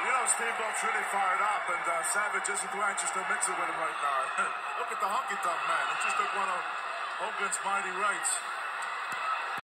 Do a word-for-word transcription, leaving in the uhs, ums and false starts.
You know, Steamboat's really fired up, and uh, Savage isn't too anxious to mix it with him right now. Look at the Honky Tonk Man. He just took one of Hogan's mighty rights.